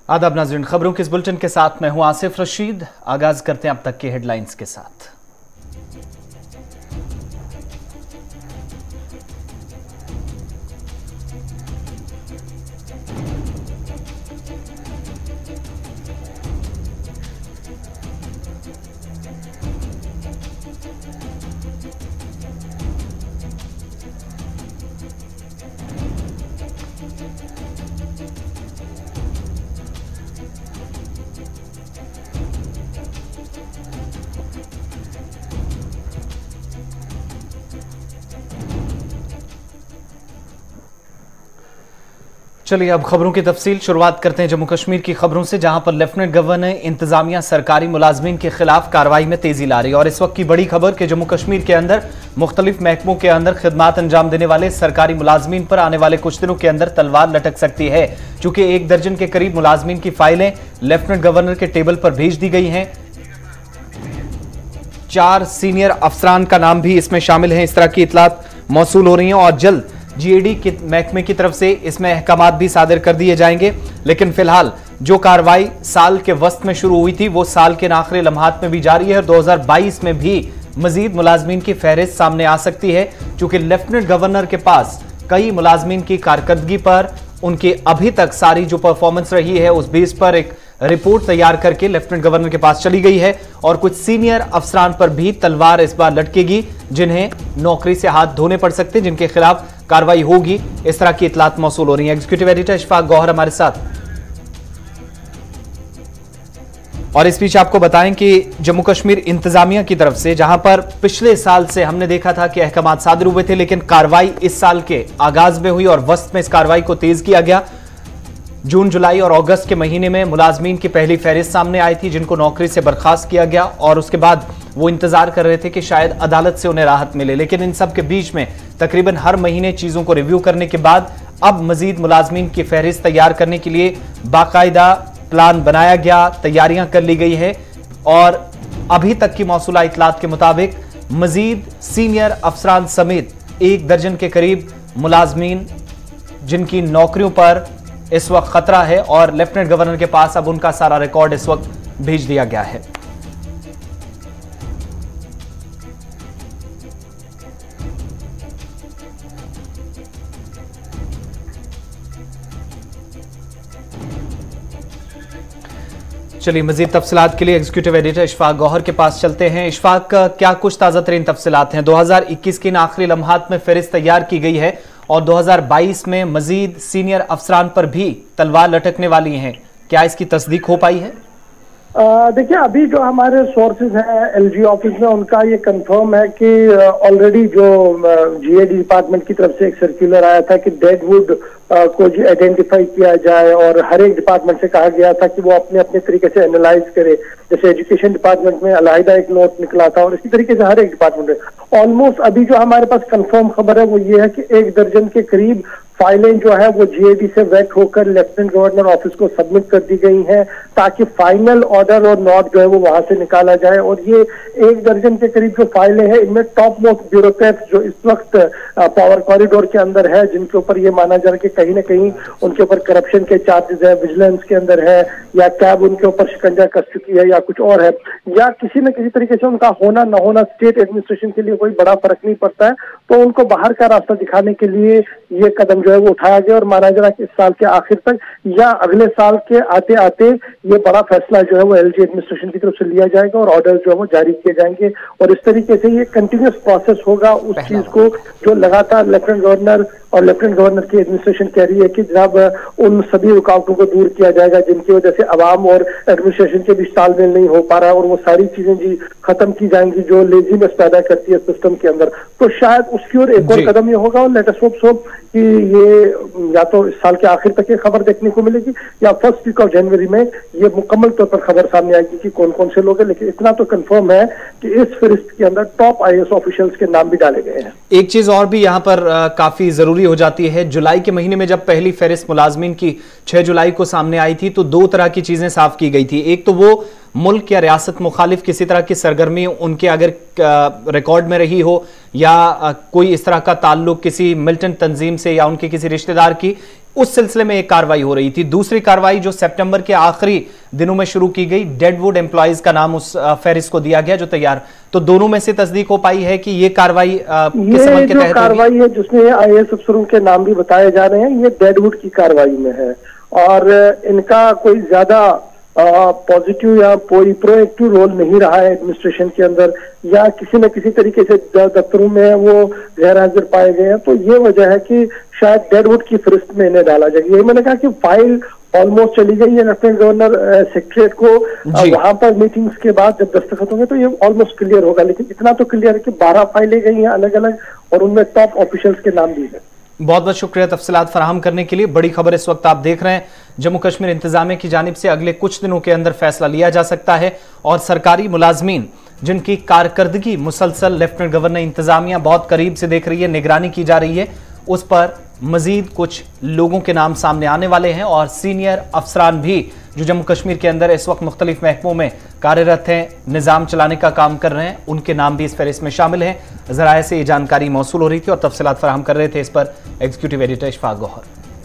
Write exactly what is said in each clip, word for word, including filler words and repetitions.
आदाब नाज़रीन, खबरों के इस बुलेटिन के साथ मैं हूं आसिफ रशीद। आगाज करते हैं अब तक के हेडलाइंस के साथ। चलिए अब खबरों की तफसील शुरुआत करते हैं जम्मू कश्मीर की खबरों से, जहां पर लेफ्टिनेंट गवर्नर इंतजामिया सरकारी मुलाजमीन के खिलाफ कार्रवाई में तेजी ला रही है। और इस वक्त की बड़ी खबर कि जम्मू कश्मीर के अंदर मुख्तलिफ महकमों के अंदर खिदमात अंजाम देने वाले सरकारी मुलाजमीन पर आने वाले कुछ दिनों के अंदर तलवार लटक सकती है, चूंकि एक दर्जन के करीब मुलाजमीन की फाइलें लेफ्टिनेंट गवर्नर के टेबल पर भेज दी गई हैं। चार सीनियर अफसरान का नाम भी इसमें शामिल है। इस तरह की इतलात मौसूल हो रही हैं और जल्द जीएडी के महकमे की तरफ से इसमें अहकामात भी सादिर कर दिए जाएंगे। लेकिन फिलहाल जो कार्रवाई साल के वस्त में शुरू हुई थी वो साल के आखिरी लम्हात में भी जारी है और दो हज़ार बाईस में भी मजीद मुलाजमीन की फहरिस्त सामने आ सकती है, क्योंकि लेफ्टिनेंट गवर्नर के पास कई मुलाजमीन की कारकर्दगी पर, उनकी अभी तक सारी जो परफॉर्मेंस रही है उस बेस पर एक रिपोर्ट तैयार करके लेफ्टिनेंट गवर्नर के पास चली गई है। और कुछ सीनियर अफसरान पर भी तलवार इस बार लटकेगी, जिन्हें नौकरी से हाथ धोने पड़ सकते हैं, जिनके खिलाफ कार्रवाई होगी। इस तरह की इतलात मौसूल हो रही है। एग्जीक्यूटिव एडिटर इशफाक गौहर हमारे साथ। और इस बीच आपको बताएं कि जम्मू कश्मीर इंतजामिया की तरफ से, जहां पर पिछले साल से हमने देखा था कि अहकामात सादर हुए थे, लेकिन कार्रवाई इस साल के आगाज में हुई और वस्त में इस कार्रवाई को तेज किया गया। जून, जुलाई और अगस्त के महीने में मुलाजमीन की पहली फहरिस्त सामने आई थी, जिनको नौकरी से बर्खास्त किया गया और उसके बाद वो इंतजार कर रहे थे कि शायद अदालत से उन्हें राहत मिले। लेकिन इन सब के बीच में तकरीबन हर महीने चीजों को रिव्यू करने के बाद अब मजीद मुलाजमीन की फहरिस्त तैयार करने के लिए बाकायदा प्लान बनाया गया, तैयारियां कर ली गई है। और अभी तक की मौसूला इतलात के मुताबिक मजीद सीनियर अफसरान समेत एक दर्जन के करीब मुलाजमीन जिनकी नौकरियों पर इस वक्त खतरा है और लेफ्टिनेंट गवर्नर के पास अब उनका सारा रिकॉर्ड इस वक्त भेज दिया गया है। चलिए मजीद तफसीलात के लिए एग्जीक्यूटिव एडिटर इशफाक गौहर के पास चलते हैं। इशफाक, क्या कुछ ताज़ा तरीन तफसीलात हैं? दो हज़ार इक्कीस के इन आखिरी लम्हात में फहरिस्त तैयार की गई है और दो हज़ार बाईस में मजीद सीनियर अफसरान पर भी तलवार लटकने वाली हैं, क्या इसकी तस्दीक हो पाई है? देखिए, अभी जो हमारे सोर्सेज हैं एलजी ऑफिस में, उनका ये कंफर्म है कि ऑलरेडी जो जीएडी डिपार्टमेंट की तरफ से एक सर्कुलर आया था कि डेडवुड को जो आइडेंटिफाई किया जाए और हर एक डिपार्टमेंट से कहा गया था कि वो अपने अपने तरीके से एनालाइज करे। जैसे एजुकेशन डिपार्टमेंट में अलहदा एक नोट निकला था और इसी तरीके से हर एक डिपार्टमेंट में ऑलमोस्ट अभी जो हमारे पास कंफर्म खबर है वो ये है कि एक दर्जन के करीब फाइलें जो है वो जीएडी से वेट होकर लेफ्टिनेंट गवर्नर ऑफिस को सबमिट कर दी गई हैं, ताकि फाइनल ऑर्डर और नोट जो है वो वहां से निकाला जाए। और ये एक दर्जन के करीब जो फाइलें हैं, इनमें टॉप मोस्ट ब्यूरोक्रेट्स जो इस वक्त पावर कॉरिडोर के अंदर है, जिनके ऊपर ये माना जा रहा है कि कहीं ना कहीं उनके ऊपर करप्शन के चार्जेस है, विजिलेंस के अंदर है, या कैब उनके ऊपर शिकंजा कस चुकी है, या कुछ और है, या किसी न किसी तरीके से उनका होना न होना स्टेट एडमिनिस्ट्रेशन के लिए कोई बड़ा फर्क नहीं पड़ता है, तो उनको बाहर का रास्ता दिखाने के लिए ये कदम जो है वो उठाया गया। और माना जा रहा है कि इस साल के आखिर तक या अगले साल के आते आते ये बड़ा फैसला जो है वो एलजी एडमिनिस्ट्रेशन की तरफ से लिया जाएगा और ऑर्डर जो है वो जारी किए जाएंगे। और इस तरीके से ये कंटिन्यूस प्रोसेस होगा उस चीज को जो लगातार लेफ्टिनेंट गवर्नर और लेफ्टिनेंट गवर्नर की एडमिनिस्ट्रेशन कह रही है कि जनाब उन सभी रुकावटों को दूर किया जाएगा जिनकी वजह से अवाम और एडमिनिस्ट्रेशन के बीच तालमेल नहीं हो पा रहा है, और वो सारी चीजें जी खत्म की जाएंगी जो लेजीनेस पैदा करती है सिस्टम के अंदर। तो शायद उसकी ओर एक और कदम ये होगा और लेट अस होप सो कि ये या तो इस साल के आखिर तक ये खबर देखने को मिलेगी या फर्स्ट वीक ऑफ जनवरी में ये मुकम्मल तौर पर खबर सामने आएगी कि कौन कौन से लोग हैं। लेकिन इतना तो कंफर्म है कि इस फहरिस्त के अंदर टॉप आईएएस ऑफिशियल्स के नाम भी डाले गए हैं। एक चीज और भी यहाँ पर आ, काफी जरूरी हो जाती है। जुलाई के महीने में जब पहली फहरिस्त मुलाजमीन की छह जुलाई को सामने आई थी तो दो तरह की चीजें साफ की गई थी। एक तो वो मुल्क या रियासत मुखालिफ किसी तरह की सरगर्मी उनके अगर रिकॉर्ड में रही हो या कोई इस तरह का ताल्लुक किसी मिलिटेंट तंजीम से या उनके किसी रिश्तेदार की, उस सिलसिले में एक कार्रवाई हो रही थी। दूसरी कार्रवाई जो सितंबर के आखिरी दिनों में शुरू की गई, डेडवुड एम्प्लॉइज का नाम उस फहरिस्त को दिया गया जो तैयार, तो दोनों में से तस्दीक हो पाई है कि ये कार्रवाई किस संबंध के तहत कार्रवाई है जिसमें आई ए एस अफसरों के नाम भी बताए जा रहे हैं, ये डेडवुड की कार्रवाई में है और इनका कोई ज्यादा पॉजिटिव या कोई प्रोएक्टिव रोल नहीं रहा है एडमिनिस्ट्रेशन के अंदर, या किसी न किसी तरीके से दफ्तरों में वो गैर हाजिर पाए गए हैं। तो ये वजह है कि शायद डेडवुड की फहरिस्त में इन्हें डाला जाए। यही मैंने कहा कि फाइल ऑलमोस्ट चली गई है लेफ्टिनेंट गवर्नर सेक्रेटरीट को, वहां पर मीटिंग्स के बाद जब दस्तखत होंगे तो ये ऑलमोस्ट क्लियर होगा। लेकिन इतना तो क्लियर है कि बारह फाइलें गई हैं अलग अलग और उनमें टॉप ऑफिशियल्स के नाम भी हैं। बहुत बहुत शुक्रिया तफसीलात फराहम करने के लिए। बड़ी खबर इस वक्त आप देख रहे हैं, जम्मू कश्मीर इंतजामिया की जानिब से अगले कुछ दिनों के अंदर फैसला लिया जा सकता है और सरकारी मुलाजमीन जिनकी कारकर्दगी मुसलसल लेफ्टिनेंट गवर्नर इंतजामिया बहुत करीब से देख रही है, निगरानी की जा रही है, उस पर मजीद कुछ लोगों के नाम सामने आने वाले हैं और सीनियर अफसरान भी जो जम्मू कश्मीर के अंदर इस वक्त मुख्तलिफ महकमों में कार्यरत हैं, निज़ाम चलाने का काम कर रहे हैं, उनके नाम भी इस फहरिस्त में शामिल हैं। ज़राए से ये जानकारी मौसूल हो रही थी और तफसीलात फराहम कर रहे थे इस पर एग्जीक्यूटिव एडिटर इशफाक गौहर।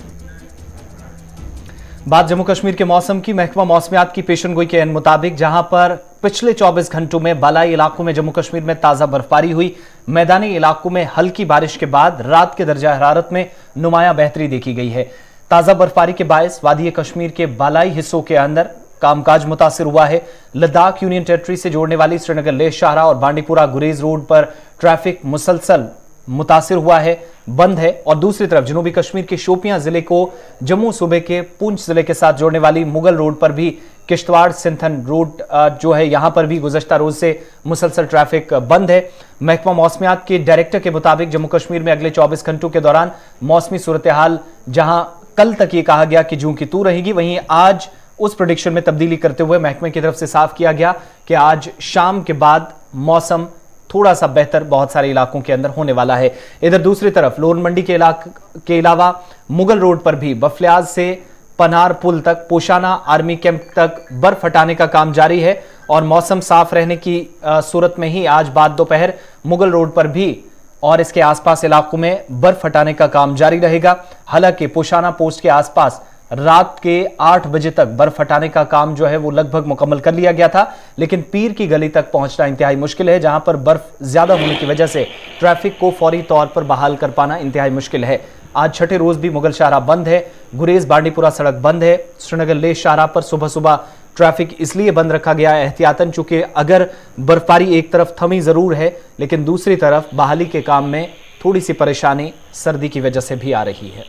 बात जम्मू कश्मीर के मौसम की, महकमा मौसमियात की पेशनगोई के मुताबिक जहां पर पिछले चौबीस घंटों में बालाई इलाकों में जम्मू कश्मीर में ताज़ा बर्फबारी हुई, मैदानी इलाकों में हल्की बारिश के बाद रात के दर्जा हरारत में नुमायां बेहतरी देखी गई है। ताज़ा बर्फबारी के बायस वादी कश्मीर के बालाई हिस्सों के अंदर कामकाज मुतासिर हुआ है। लद्दाख यूनियन टेरिटरी से जोड़ने वाली श्रीनगर लेह शाहरा और बांडीपुरा गुरेज रोड पर ट्रैफिक मुसलसल मुतासिर हुआ है, बंद है। और दूसरी तरफ जनूबी कश्मीर के शोपियां जिले को जम्मू सूबे के पुंछ जिले के साथ जोड़ने वाली मुगल रोड पर भी, किश्तवाड़ सिंथन रोड जो है यहां पर भी गुज़श्ता रोज से मुसलसल ट्रैफिक बंद है। महकमा मौसमियात के डायरेक्टर के मुताबिक जम्मू कश्मीर में अगले चौबीस घंटों के दौरान मौसमी सूरत हाल जहां कल तक ये कहा गया कि जूं की तू रहेगी, वहीं आज उस प्रेडिक्शन में तब्दीली करते हुए महकमे की तरफ से साफ किया गया कि आज शाम के बाद मौसम थोड़ा सा बेहतर बहुत सारे इलाकों के अंदर होने वाला है। इधर दूसरी तरफ लोन मंडी के इलाके के अलावा मुगल रोड पर भी बफलियाज से पनार पुल तक, पोशाना आर्मी कैंप तक बर्फ हटाने का काम जारी है और मौसम साफ रहने की सूरत में ही आज बाद दोपहर मुगल रोड पर भी और इसके आसपास इलाकों में बर्फ हटाने का काम जारी रहेगा। हालांकि पोशाना पोस्ट के आसपास रात के आठ बजे तक बर्फ हटाने का काम जो है वो लगभग मुकम्मल कर लिया गया था, लेकिन पीर की गली तक पहुंचना इंतहाई मुश्किल है, जहां पर बर्फ ज्यादा होने की वजह से ट्रैफिक को फौरी तौर पर बहाल कर पाना इंतहाई मुश्किल है। आज छठे रोज भी मुगल शाहरा बंद है, गुरेज बांडीपुरा सड़क बंद है। श्रीनगर लेह शाहरा पर सुबह सुबह ट्रैफिक इसलिए बंद रखा गया है एहतियातन, चूंकि अगर बर्फबारी एक तरफ थमी जरूर है लेकिन दूसरी तरफ बहाली के काम में थोड़ी सी परेशानी सर्दी की वजह से भी आ रही है।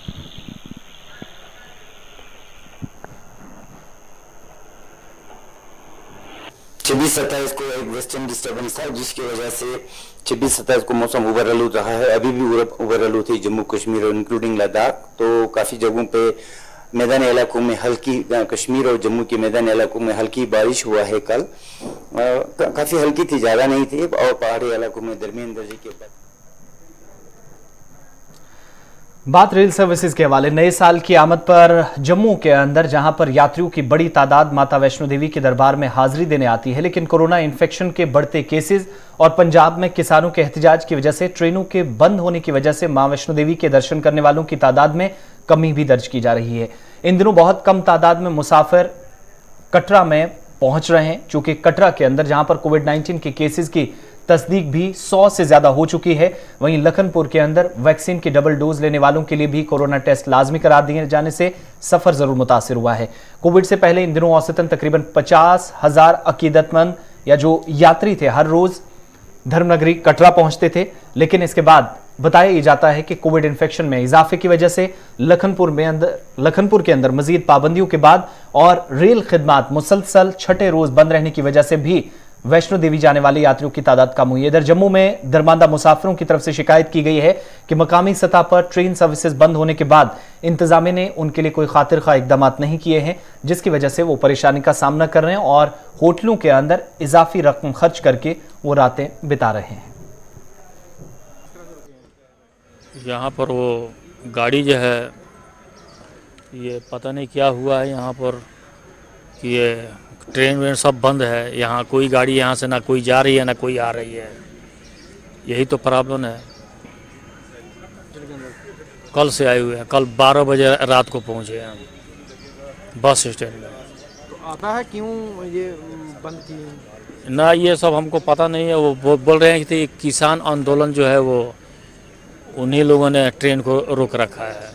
छब्बीस सत्ताईस को एक वेस्टर्न डिस्टर्बेंस था जिसकी वजह से छब्बीस सत्ताईस को मौसम उबर आलूद रहा है। अभी भी उबर आलूद थी जम्मू कश्मीर और इंक्लूडिंग लद्दाख। तो काफ़ी जगहों पे मैदानी इलाकों में हल्की, कश्मीर और जम्मू के मैदानी इलाकों में हल्की बारिश हुआ है कल, काफ़ी हल्की थी, ज़्यादा नहीं थी, और पहाड़ी इलाकों में दरमियान दर्जे के बाद। बात रेल सर्विसेज के हवाले, नए साल की आमद पर जम्मू के अंदर जहां पर यात्रियों की बड़ी तादाद माता वैष्णो देवी के दरबार में हाजिरी देने आती है, लेकिन कोरोना इन्फेक्शन के बढ़ते केसेस और पंजाब में किसानों के एहतजाज की वजह से ट्रेनों के बंद होने की वजह से मां वैष्णो देवी के दर्शन करने वालों की तादाद में कमी भी दर्ज की जा रही है। इन दिनों बहुत कम तादाद में मुसाफिर कटरा में पहुंच रहे हैं, चूंकि कटरा के अंदर जहां पर कोविड नाइन्टीन के केसेस की तस्दीक भी सौ से ज्यादा हो चुकी है, वहीं लखनपुर के अंदर वैक्सीन की डबल डोज लेने वालों के लिए भी कोरोना टेस्ट लाजमी करार दिए जाने से सफर जरूर मुतासिर हुआ है। कोविड से पहले इन दिनों औसतन तकरीबन पचास हजार अकीदतमंद या जो यात्री थे हर रोज धर्मनगरी कटरा पहुंचते थे, लेकिन इसके बाद बताया जाता है कि कोविड इन्फेक्शन में इजाफे की वजह से लखनपुर में अंदर लखनपुर के अंदर मजीद पाबंदियों के बाद और रेल खिदमात मुसलसल छठे रोज बंद रहने की वजह से भी वैष्णो देवी जाने वाले यात्रियों की तादाद कम हुई है। इधर जम्मू में दरमांदा मुसाफिरों की तरफ से शिकायत की गई है कि मकामी सतह पर ट्रेन सर्विसेज बंद होने के बाद इंतजामिया ने उनके लिए कोई खातिर खा इकदाम नहीं किए हैं, जिसकी वजह से वो परेशानी का सामना कर रहे हैं और होटलों के अंदर इजाफी रकम खर्च करके वो रातें बिता रहे हैं। यहाँ पर वो गाड़ी जो है ये पता नहीं क्या हुआ है यहाँ पर कि ये ट्रेन वेन सब बंद है, यहाँ कोई गाड़ी यहाँ से ना कोई जा रही है ना कोई आ रही है, यही तो प्रॉब्लम है। कल से आए हुए हैं, कल बारह बजे रात को पहुँचे हैं हम बस स्टैंड में। तो आता है क्यों ये बंद किए? ना ये सब हमको पता नहीं है, वो बोल रहे हैं कि किसान आंदोलन जो है वो उन्हीं लोगों ने ट्रेन को रोक रखा है।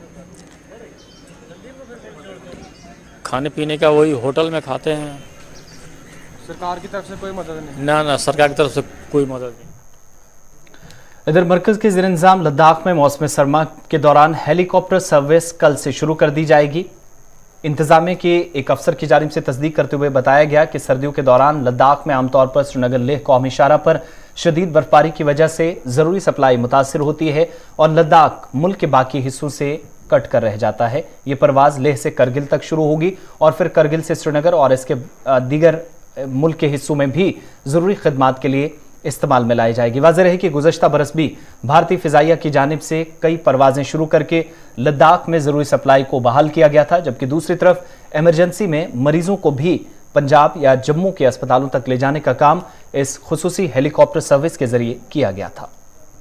खाने पीने का वही होटल में खाते हैं। सरकार की तरफ से कोई मदद नहीं? ना ना सरकार की तरफ से कोई मदद नहीं। इधर मरकज के ज़ेर इंतज़ाम लद्दाख में मौसम सरमा के दौरान हेलीकॉप्टर सर्विस कल से शुरू कर दी जाएगी। इंतजामिया के एक अफसर की जानिब से तस्दीक करते हुए बताया गया कि सर्दियों के दौरान लद्दाख में आमतौर पर श्रीनगर लेह कौमी इशारा पर शदीद बर्फबारी की वजह से ज़रूरी सप्लाई मुतासिर होती है और लद्दाख मुल्क के बाकी हिस्सों से कट कर रह जाता है। ये परवाज़ लेह से करगिल तक शुरू होगी और फिर करगिल से श्रीनगर और इसके दीगर मुल्क के हिस्सों में भी ज़रूरी खिदमात के लिए इस्तेमाल में लाई जाएगी। वाज़ेह है कि गुज़श्ता बरस भी भारतीय फ़िज़ाइया की जानिब से कई परवाज़ें शुरू करके लद्दाख में ज़रूरी सप्लाई को बहाल किया गया था, जबकि दूसरी तरफ एमरजेंसी में मरीजों को भी पंजाब या जम्मू के अस्पतालों तक ले जाने का काम इस खुसूसी हेलीकॉप्टर सर्विस के जरिए किया गया था।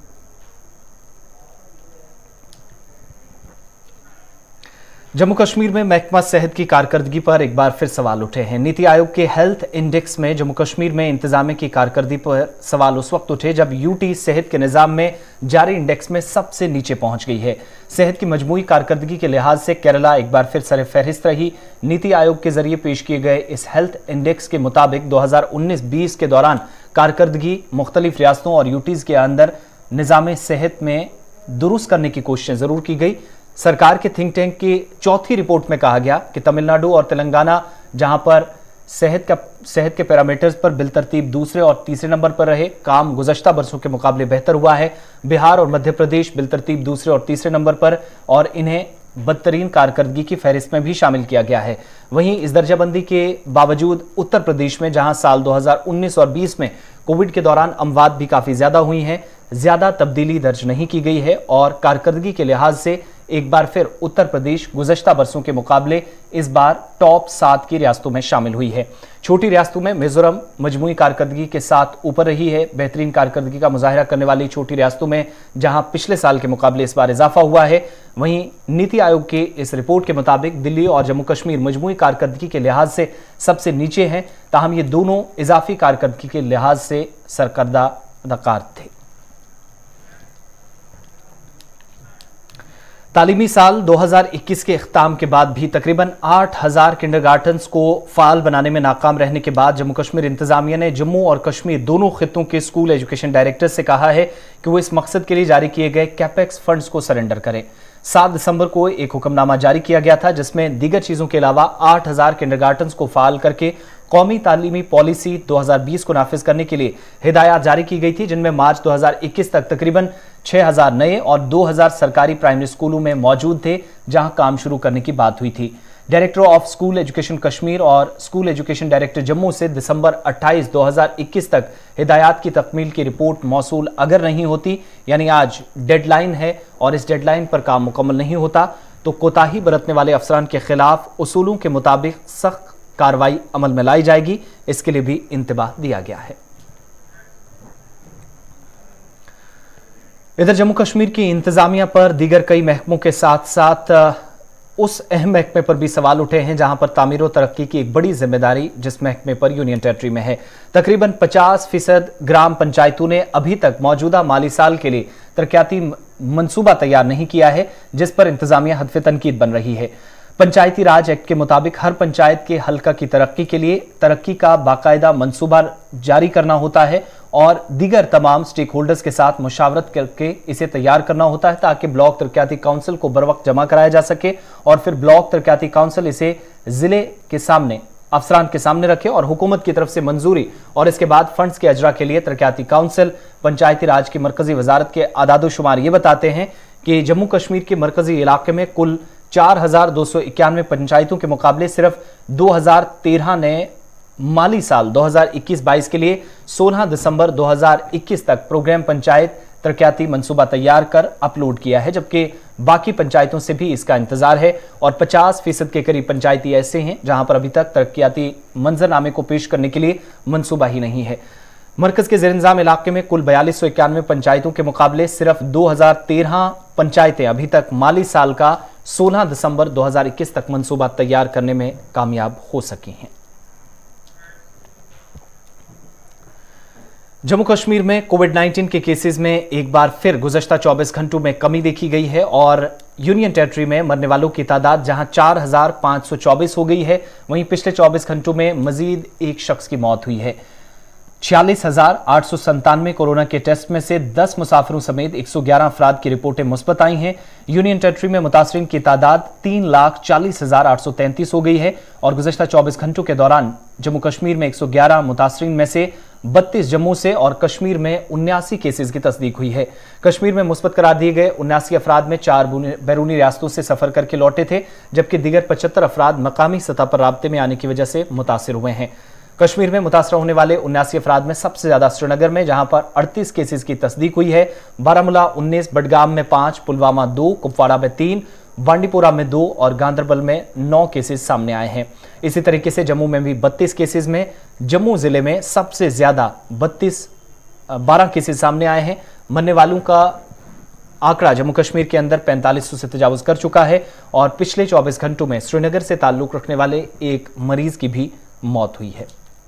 जम्मू कश्मीर में महकमा सेहत की कारकर्दगी पर एक बार फिर सवाल उठे हैं। नीति आयोग के हेल्थ इंडेक्स में जम्मू कश्मीर में इंतजामिया की कारकर्दगी पर सवाल उस वक्त उठे जब यूटी सेहत के निज़ाम में जारी इंडेक्स में सबसे नीचे पहुंच गई है। सेहत की मजमूई कारकर्दगी के लिहाज से केरला एक बार फिर सर फहरिस्त रही। नीति आयोग के जरिए पेश किए गए इस हेल्थ इंडेक्स के मुताबिक दो हजार उन्नीस बीस के दौरान कारकर्दगी मुख्तलिफ रियासतों और यूटीज़ के अंदर निज़ाम सेहत में दुरुस्त करने की कोशिशें जरूर की गई। सरकार के थिंक टैंक की चौथी रिपोर्ट में कहा गया कि तमिलनाडु और तेलंगाना, जहां पर सेहत का सेहत के पैरामीटर्स पर बिलतरतीब दूसरे और तीसरे नंबर पर रहे, काम गुज़श्ता बरसों के मुकाबले बेहतर हुआ है। बिहार और मध्य प्रदेश बिलतरतीब दूसरे और तीसरे नंबर पर और इन्हें बदतरीन कारकर्दगी की फहरिस्त में भी शामिल किया गया है। वहीं इस दर्जाबंदी के बावजूद उत्तर प्रदेश में, जहां साल दो हजार उन्नीस और बीस में कोविड के दौरान अमवात भी काफ़ी ज़्यादा हुई हैं, ज़्यादा तब्दीली दर्ज नहीं की गई है और कारकर्दगी के लिहाज से एक बार फिर उत्तर प्रदेश गुज़श्ता बरसों के मुकाबले इस बार टॉप सात की रियासतों में शामिल हुई है। छोटी रियासतों में मिजोरम मजमूई कारकर्दगी के साथ ऊपर रही है। बेहतरीन कारकर्दगी का मुजाहिरा करने वाली छोटी रियासतों में जहां पिछले साल के मुकाबले इस बार इजाफा हुआ है, वहीं नीति आयोग के इस रिपोर्ट के मुताबिक दिल्ली और जम्मू कश्मीर मजमूई कारकर्दगी के लिहाज से सबसे नीचे हैं। ताहम ये दोनों इजाफी कारकर्दगी के लिहाज से सरकर्दा अदाकार थे। तालीमी साल दो हजार इक्कीस के इख्ताम के बाद भी तकरीबन आठ हजार किंडरगार्टन्स को फाल बनाने में नाकाम रहने के बाद जम्मू कश्मीर इंतजामिया ने जम्मू और कश्मीर दोनों खित्तों के स्कूल एजुकेशन डायरेक्टर से कहा है कि वो इस मकसद के लिए जारी किए गए कैपेक्स फंड्स को सरेंडर करें। सात दिसंबर को एक हुक्मनामा जारी किया गया था जिसमें दीगर चीजों के अलावा आठ हजार किंडरगार्टन्स को फाल करके कौमी तालीमी पॉलिसी दो हजार बीस को नाफिज करने के लिए हिदायत जारी की गई थी, जिनमें मार्च दो हजार इक्कीस तक तकरीबन छह हजार नए और दो हजार सरकारी प्राइमरी स्कूलों में मौजूद थे जहां काम शुरू करने की बात हुई थी। Director of school education Kashmir और स्कूल एजुकेशन डायरेक्टर जम्मू से दिसंबर अट्ठाईस दो हजार इक्कीस तक हिदायत की तकमील की रिपोर्ट मौसूल अगर नहीं होती, यानी आज डेडलाइन है और इस डेडलाइन पर काम मुकम्मल नहीं होता, तो कोताही बरतने वाले अफसरान के खिलाफ उसूलों के मुताबिक सख्त कार्रवाई अमल में लाई जाएगी। इसके लिए भी इंतबाह दिया गया है। इधर जम्मू कश्मीर की इंतजामिया पर दीगर कई महकमों के साथ साथ उस अहम महकमे पर भी सवाल उठे हैं जहां पर तामीर और तरक्की की एक बड़ी जिम्मेदारी जिस महकमे पर यूनियन टेरिटरी में है। तकरीबन पचास फीसद ग्राम पंचायतों ने अभी तक मौजूदा माली साल के लिए तरक्याती मंसूबा तैयार नहीं किया है, जिस पर इंतजामिया हदफ तनकीद बन रही है। पंचायती राज एक्ट के मुताबिक हर पंचायत के हल्का की तरक्की के लिए तरक्की का बाकायदा मंसूबा जारी करना होता है और दीगर तमाम स्टेक होल्डर्स के साथ मुशावरत करके इसे तैयार करना होता है ताकि ब्लॉक तरक्याती काउंसिल को बर वक्त जमा कराया जा सके और फिर ब्लॉक तरक्याती काउंसिल इसे जिले के सामने अफसरान के सामने रखे और हुकूमत की तरफ से मंजूरी और इसके बाद फंड्स के अजरा के लिए तरक्याती काउंसिल पंचायती राज की मरकजी वजारत के आदादोशुमार ये बताते हैं कि जम्मू कश्मीर के मरकजी इलाके में कुल चार हजार दो सौ इक्यानवे पंचायतों के मुकाबले सिर्फ दो हजार तेरह ने माली साल दो हजार इक्कीस बाईस के लिए सोलह दिसंबर दो हजार इक्कीस तक प्रोग्राम पंचायत तरक्याती मंसूबा तैयार कर अपलोड किया है, जबकि बाकी पंचायतों से भी इसका इंतजार है और पचास फीसद के करीब पंचायती ऐसे हैं जहां पर अभी तक तरक्याती मंजरनामे को पेश करने के लिए मंसूबा ही नहीं है। मरकज के ज़ेर-इंतज़ाम इलाके में कुल बयालीस सौ इक्यानवे पंचायतों के मुकाबले सिर्फ दो हजार तेरह पंचायतें अभी तक माली साल का सोलह दिसंबर दो हजार इक्कीस तक मंसूबा तैयार करने में कामयाब हो सकी हैं। जम्मू कश्मीर में कोविड नाइन्टीन के केसेस में एक बार फिर गुज़श्ता चौबीस घंटों में कमी देखी गई है और यूनियन टेरिटरी में मरने वालों की तादाद जहां चार हजार पांच सौ चौबीस हो गई है, वहीं पिछले चौबीस घंटों में मजीद एक शख्स की मौत हुई है। छियालीस हजार आठ सौ संतानवे कोरोना के टेस्ट में से दस मुसाफिरों समेत एक सौ ग्यारह अफराद की रिपोर्टें मुस्बत आई हैं। यूनियन टेरिटरी में मुतासरीन की तादाद तीन लाख चालीस हजार आठ सौ तैंतीस हो गई है और गुज़श्ता चौबीस घंटों के दौरान जम्मू कश्मीर में एक सौ ग्यारह मुतासरीन में से बत्तीस जम्मू से और कश्मीर में उन्यासी केसेस की तस्दीक हुई है। कश्मीर में मुस्बत करार दिए गए उन्यासी अफराद में चार बैरूनी रियासतों से सफर करके लौटे थे, जबकि दीगर पचहत्तर अफराद मकामी सतह पर राब्ते में आने की वजह से मुतासिर हुए हैं। कश्मीर में मुतासर होने वाले उन्यासी अफराद में सबसे ज्यादा श्रीनगर में, जहां पर अड़तीस केसेस की तस्दीक हुई है। बारामूला उन्नीस, बडगाम में पांच, पुलवामा दो, कुपवाड़ा में तीन, बांडीपोरा में दो और गांदरबल में नौ केसेस सामने आए हैं। इसी तरीके से जम्मू में भी बत्तीस केसेस में जम्मू जिले में सबसे ज्यादा बत्तीस बारह केसेस सामने आए हैं। मरने वालों का आंकड़ा जम्मू कश्मीर के अंदर पैंतालीस सौ से तजावुज कर चुका है और पिछले चौबीस घंटों में श्रीनगर से ताल्लुक रखने वाले एक मरीज की भी मौत हुई है।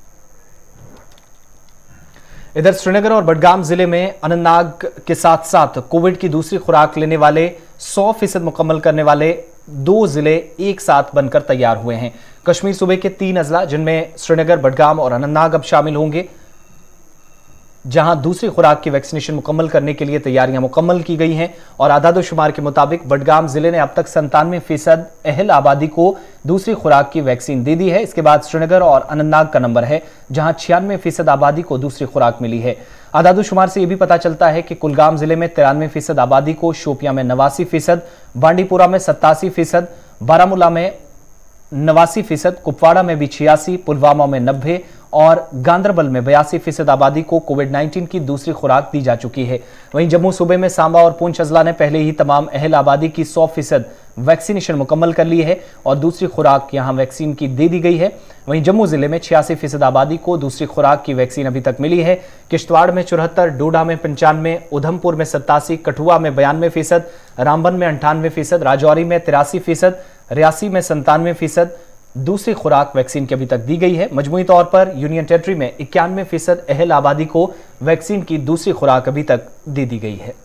इधर श्रीनगर और बडगाम जिले में अनंतनाग के साथ साथ कोविड की दूसरी खुराक लेने वाले सौ फीसद मुकम्मल करने वाले दो जिले एक साथ बनकर तैयार हुए हैं। कश्मीर सूबे के तीन अजला जिनमें श्रीनगर, बडगाम और अनंतनाग अब शामिल होंगे, जहां दूसरी खुराक की वैक्सीनेशन मुकम्मल करने के लिए तैयारियां मुकम्मल की गई हैं और आदादोशुमार के मुताबिक बडगाम जिले ने अब तक संतानवे फीसद अहल आबादी को दूसरी खुराक की वैक्सीन दे दी है। इसके बाद श्रीनगर और अनंतनाग का नंबर है, जहां छियानवे फीसद आबादी को दूसरी खुराक मिली है। आदादोशुमार से यह भी पता चलता है कि कुलगाम जिले में तिरानवे फीसद आबादी को, शोपियां में नवासी फीसद, बांडीपुरा में सत्तासी फीसद, बारामूला में नवासी फीसद, कुपवाड़ा में भी छियासी, पुलवामा में नब्बे और गांदरबल में बयासी फीसद आबादी को कोविड नाइन्टीन की दूसरी खुराक दी जा चुकी है। वहीं जम्मू सूबे में सांबा और पुंछ अजला ने पहले ही तमाम अहल आबादी की सौ फीसद वैक्सीनेशन मुकम्मल कर ली है और दूसरी खुराक यहां वैक्सीन की दे दी गई है। वहीं जम्मू जिले में छियासी फीसद आबादी को दूसरी खुराक की वैक्सीन अभी तक मिली है। किश्तवाड़ में चौहत्तर, डोडा में पंचानवे, उधमपुर में सत्तासी, कठुआ में बयानवे फीसद, रामबन में अंठानवे फीसद, राजौरी में तिरासी फीसद, रियासी में संतानवे फीसद दूसरी खुराक वैक्सीन की अभी तक दी गई है। मजमूई तौर पर यूनियन टेरिटरी में इक्यानवे फीसद अहल आबादी को वैक्सीन की दूसरी खुराक अभी तक दे दी गई है।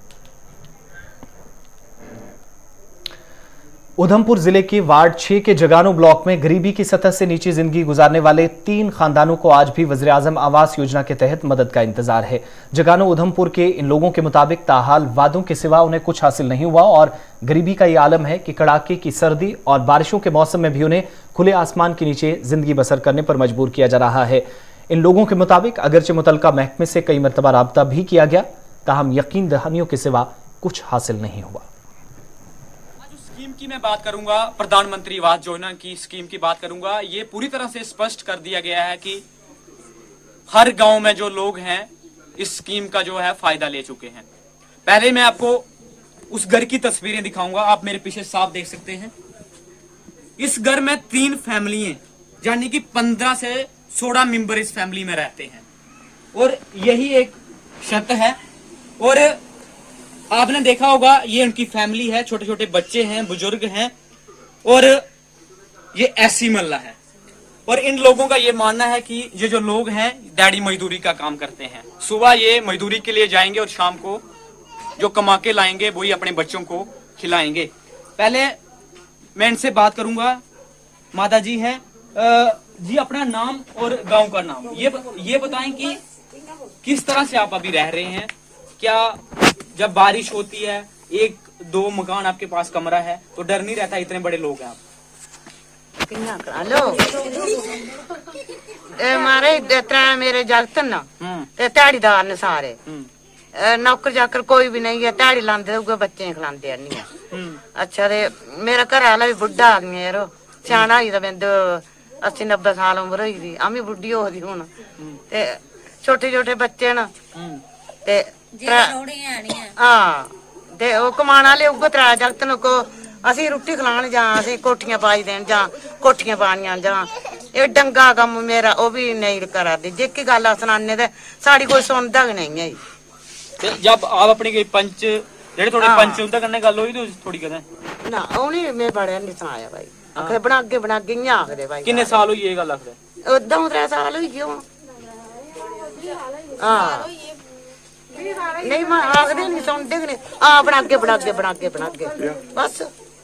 उधमपुर जिले के वार्ड छह के जगानू ब्लॉक में गरीबी की सतह से नीचे जिंदगी गुजारने वाले तीन खानदानों को आज भी वज़ीर आज़म आवास योजना के तहत मदद का इंतजार है। जगानू उधमपुर के इन लोगों के मुताबिक ताहाल वादों के सिवा उन्हें कुछ हासिल नहीं हुआ और गरीबी का ये आलम है कि कड़ाके की सर्दी और बारिशों के मौसम में भी उन्हें खुले आसमान के नीचे जिंदगी बसर करने पर मजबूर किया जा रहा है। इन लोगों के मुताबिक अगरचे मुतल्लिका महकमे से कई मरतबा राब्ता भी किया गया, ताहम यकीन दहानियों के सिवा कुछ हासिल नहीं हुआ। स्कीम की मैं बात करूंगा, प्रधानमंत्री आवास योजना की स्कीम की बात करूंगा। ये पूरी तरह से स्पष्ट कर दिया गया है कि हर गांव में जो लोग हैं इस स्कीम का जो है फायदा ले चुके हैं। पहले मैं आपको उस घर की तस्वीरें दिखाऊंगा, आप मेरे पीछे साफ देख सकते हैं। इस घर में तीन फैमिली हैं, यानी कि पंद्रह से सोलह मेंबर इस फैमिली में रहते हैं और यही एक शर्त है। और आपने देखा होगा ये उनकी फैमिली है, छोटे छोटे बच्चे हैं, बुजुर्ग हैं और ये ऐसी मल्ला है। और इन लोगों का ये मानना है कि ये जो लोग हैं डैडी मजदूरी का काम करते हैं। सुबह ये मजदूरी के लिए जाएंगे और शाम को जो कमा के लाएंगे वही अपने बच्चों को खिलाएंगे। पहले मैं इनसे बात करूंगा। माता जी हैं जी, अपना नाम और गांव का नाम ये ये बताएं कि किस तरह से आप अभी रह रहे हैं। क्या जब बारिश होती है, एक दो मकान आपके पास कमरा है, तो डर नहीं रहता? इतने बड़े लोग हैं आप। हेलो मारे त्रै मेरे जागत ना ते ध्याड़ीदार ने सारे, नौकर जाकर कोई भी नहीं है, ध्याड़ी लांदे उगे बच्चे खिलांदे नहीं है। अच्छा ते मेरा घर आला भी बुढ़ा आदमी है, यरो स्याना होई दा, बिंद अस्सी नब्बे साल उम्र होई दी, आमी बुढ़ी हो दी हुन ते छोटे छोटे बच्चे न ते हाँ ते ओह कमाने आह्ले उ'ऐ त्रै जागत न को असें रुट्टी खलान जां असें कोठियां पाई देन जां कोठियां पानियां जां एह् डंगा कम्म मेरा ओह् भी नेईं करा दे जेह्की गल्ल अस सनाने ते साढ़ी कोई सुनदा गै नेईं है। ते जब आप अपनी कोई पंच जेह्ड़े थोड़े पंच उं'दे कन्नै गल्ल होई दी थोड़ी कदें? ना उ'नें मैं बड़े नहीं सनाया भाई आखदे बनागे बनागे इ'यां आखदे भाई। किन्ने साल होई एह् गल्ल आखदे? द'ऊं त्रै साल होई गे हून। हाँ नहीं मैं आखदे नहीं सुनदे नहीं हाँ बनागे बनागे बनागे बनागे बस।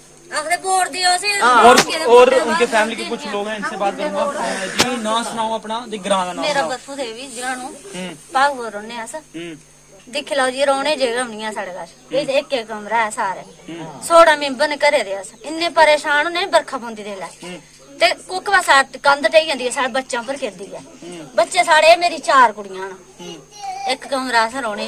और और उनके फैमिली के कुछ लोग हैं इनसे बात करूंगा। जी नाम सुनाओ अपना ग्रां का नाम। मेरा बर्फू देवी जिन्हों भागो रोने अस दिक्खी लैओ जी रौहने जगह नहीं है साढ़े कश इक इक कमरा है सारे सोलह मेंबर ने घरे दे अस इन्ने परेशान होने बरखा पौंदी दे लै ते कुक पासा कंध ढेई जंदी है साढ़े बच्चों पर गिरदी है बच्चे साढ़े मेरी चार कुड़ियां न एक कमरा अस रौहने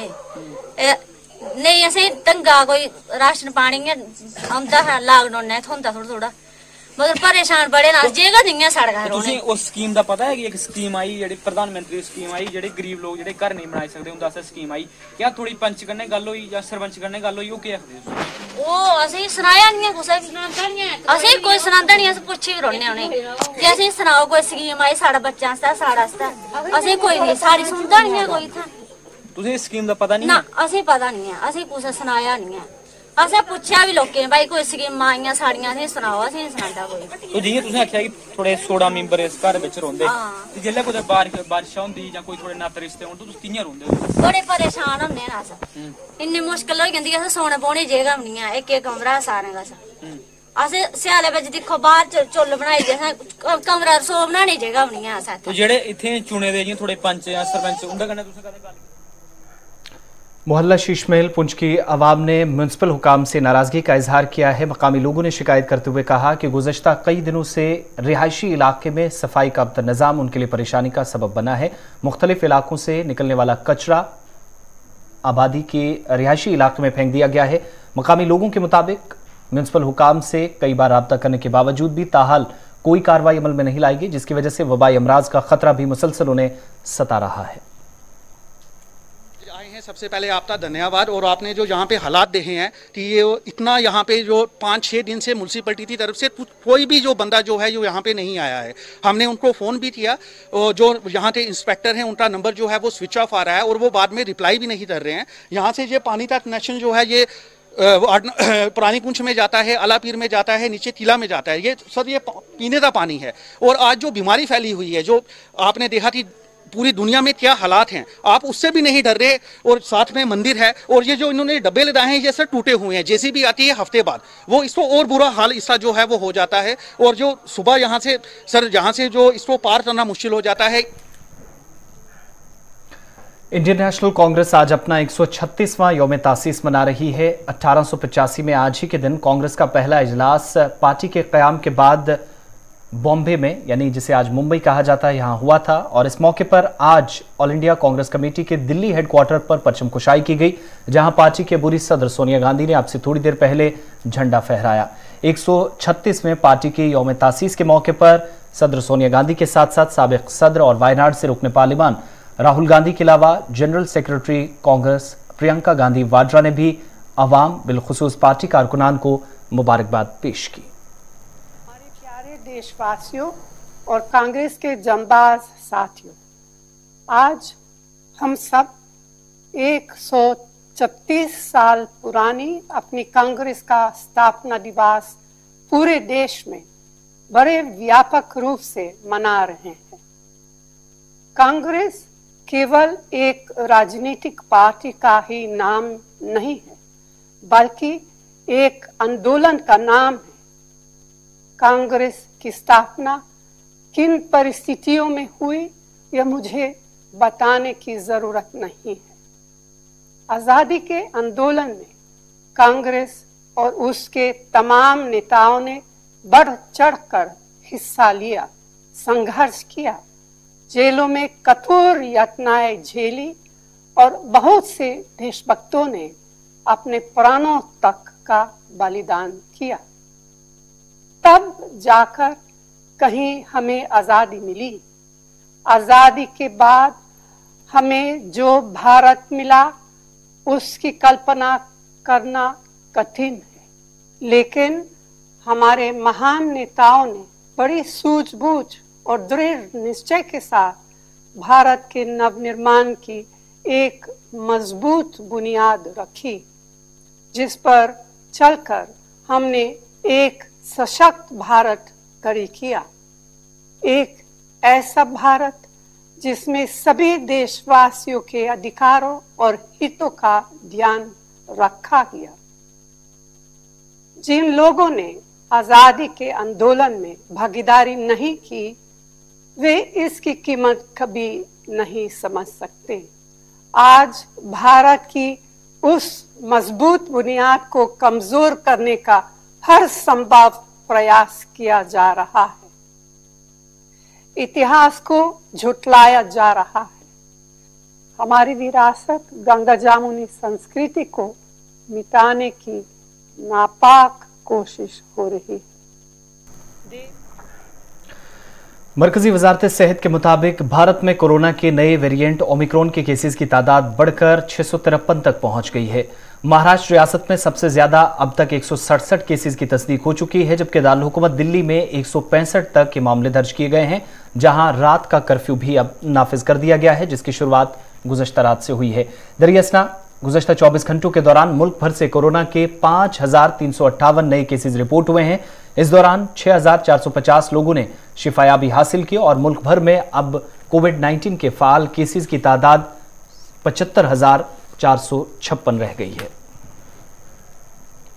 नहीं असें ढंगा कोई राशन पानी औंदा है लाकडाउन ने थ्होंदा थोड़ा थोड़ा मगर परेशान बड़े न जगह नहीं है साढ़े घर तुसें उस स्कीम दा पता है कि एक स्कीम आई जेह्ड़ी प्रधानमंत्री स्कीम आई जेह्ड़े गरीब लोग जेह्ड़े घर नहीं बनाई सकदे उं'दे आस्तै स्कीम आई क्या थोड़ी पंच कन्नै गल्ल होई जां सरपंच कन्नै गल्ल होई ओह् केह् आखदे? ओह् असें सनाया नहीं कुसै असें कोई सनांदा नहीं अस पुच्छी रौह्ने उ'नें कि असें सनाओ कोई स्कीम आई साढ़े बच्चें आस्तै साढ़े आस्तै असें कोई नहीं साढ़ी सुनदा नहीं है कोई इत्थै। तुसें स्कीम दा पता नहीं ना असें पता नहीं है असें कुसै सनाया नहीं है असें पुच्छेआ भी लोकें भाई कोई स्कीमां आइयां साड़ियां असें सनाओ असें नहीं सनांदा कोई। तो जियां तुसें आखेआ कि थोड़े सोलह मेंबर इस घर बिच रौंह्दे ते जेल्लै कुतै बारिश बारिश होंदी जां कोई थोड़े नाते रिश्ते होन तो तुस कि'यां रौंह्दे? बड़े परेशान होंदे न अस इन्नी मुश्कल होई जंदी अस सोने बौह्ने जगह बी नहीं है इक इक कमरा सारें कश असें स्याले बिच दिक्खो बाहर चुल्ल बनाई दी असें कमरा रसोऽ बनाने जगह बी नहीं है असें। तो जेह्ड़े इत्थै चुने दे जियां थोड़े पंच जां सरपंच उं'दे कन्नै तुसें कदें गल्ल? मोहल्ला शीशमहल पुंछ की आवाम ने म्यूनसिपल हुकाम से नाराजगी का इजहार किया है। मकामी लोगों ने शिकायत करते हुए कहा कि गुज़श्ता कई दिनों से रिहायशी इलाके में सफाई का निज़ाम उनके लिए परेशानी का सबब बना है। मुख्तलिफ इलाकों से निकलने वाला कचरा आबादी के रिहायशी इलाके में फेंक दिया गया है। मकामी लोगों के मुताबिक म्यूनसिपल हुकाम से कई बार राब्ता करने के बावजूद भी ताहाल कोई कार्रवाई अमल में नहीं लाई गई, जिसकी वजह से वबाई अमराज का खतरा भी मुसलसल उन्हें सता रहा है। आए हैं सबसे पहले आपका धन्यवाद। और आपने जो यहाँ पे हालात देखे हैं कि ये इतना यहाँ पे जो पाँच छः दिन से म्यूनसिपलिटी की तरफ से कोई भी जो बंदा जो है जो यहाँ पे नहीं आया है। हमने उनको फ़ोन भी किया और जो यहाँ के इंस्पेक्टर हैं उनका नंबर जो है वो स्विच ऑफ आ रहा है और वो बाद में रिप्लाई भी नहीं कर रहे हैं। यहाँ से ये पानी का कनेक्शन जो है ये पुरानी पुंछ में जाता है, अलापीर में जाता है, नीचे किला में जाता है। ये सर ये पीने का पानी है। और आज जो बीमारी फैली हुई है जो आपने देखा कि पूरी दुनिया में क्या हालात हैं, आप उससे भी नहीं डर रहे। और साथ में मंदिर है और ये जो इन्होंने डब्बे लगाए हैं ये सर टूटे हुए हैं। जैसी भी आती है हफ्ते बाद वो इसको और बुरा हाल इसका जो है वो हो जाता है। और जो सुबह यहाँ से सर यहाँ से जो इसको पार करना मुश्किल हो जाता है। इंडियन नेशनल कांग्रेस आज अपना एक सौ छत्तीसवां यौम तासीस मना रही है। अठारह सौ पचासी में आज ही के दिन कांग्रेस का पहला इजलास पार्टी के क़याम के बाद बॉम्बे में, यानी जिसे आज मुंबई कहा जाता है, यहां हुआ था। और इस मौके पर आज ऑल इंडिया कांग्रेस कमेटी के दिल्ली हेडक्वार्टर पर परचम कुशाई की गई, जहां पार्टी के अबूरी सदर सोनिया गांधी ने अब से थोड़ी देर पहले झंडा फहराया। एक सौ छत्तीसवें पार्टी के यौम तासीस के मौके पर सदर सोनिया गांधी के साथ साथ साबिक सदर और वायनाड से रुकने पार्लिमान राहुल गांधी के अलावा जनरल सेक्रेटरी कांग्रेस प्रियंका गांधी वाड्रा ने भी अवाम बिलखुसूस पार्टी कारकुनान को मुबारकबाद पेश की। हमारे प्यारे देशवासियों और कांग्रेस के जंबाज साथियों, आज हम सब एक सौ छत्तीस साल पुरानी अपनी कांग्रेस का स्थापना दिवस पूरे देश में बड़े व्यापक रूप से मना रहे हैं। कांग्रेस केवल एक राजनीतिक पार्टी का ही नाम नहीं है, बल्कि एक आंदोलन का नाम है। कांग्रेस की स्थापना किन परिस्थितियों में हुई यह मुझे बताने की जरूरत नहीं है। आजादी के आंदोलन में कांग्रेस और उसके तमाम नेताओं ने बढ़ चढ़कर हिस्सा लिया, संघर्ष किया, जेलों में कठोर यातनाएं झेली और बहुत से देशभक्तों ने अपने प्राणों तक का बलिदान किया। तब जाकर कहीं हमें आजादी मिली। आजादी के बाद हमें जो भारत मिला उसकी कल्पना करना कठिन है, लेकिन हमारे महान नेताओं ने बड़ी सूझबूझ और दृढ़ निश्चय के साथ भारत के नवनिर्माण की एक मजबूत बुनियाद रखी, जिस पर चलकर हमने एक सशक्त भारत खड़ी किया। एक ऐसा भारत जिसमें सभी देशवासियों के अधिकारों और हितों का ध्यान रखा गया। जिन लोगों ने आजादी के आंदोलन में भागीदारी नहीं की, वे इसकी कीमत कभी नहीं समझ सकते। आज भारत की उस मजबूत बुनियाद को कमजोर करने का हर संभव प्रयास किया जा रहा है। इतिहास को झुटलाया जा रहा है। हमारी विरासत गंगा जामुनी संस्कृति को मिटाने की नापाक कोशिश हो रही है। मरकजी वजारत सेहत के मुताबिक भारत में कोरोना के नए वेरिएंट ओमिक्रॉन के केसेस की तादाद बढ़कर छह सौ तिरपन तक पहुंच गई है। महाराष्ट्र रियासत में सबसे ज्यादा अब तक एक सौ सड़सठ केसेस की तस्दीक हो चुकी है, जबकि दारुल हुकूमत दिल्ली में एक सौ पैंसठ तक के मामले दर्ज किए गए हैं, जहां रात का कर्फ्यू भी अब नाफिज कर दिया गया है, जिसकी शुरुआत गुज़श्ता रात से हुई है। दरियासना गुज़श्ता चौबीस घंटों के दौरान मुल्क भर से कोरोना के पांच हजार तीन सौ अट्ठावन नए केसेज रिपोर्ट हुए हैं। इस दौरान छह हजार चार सौ पचास लोगों ने शिफायाबी हासिल की और मुल्क भर में अब कोविड नाइन्टीन के फाल केसेज की तादाद पचहत्तर हजार चार सौ छप्पन रह गई है।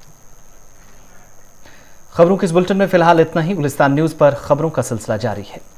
खबरों के इस बुलेटिन में फिलहाल इतना ही। गुलिस्तान न्यूज पर खबरों का सिलसिला जारी है।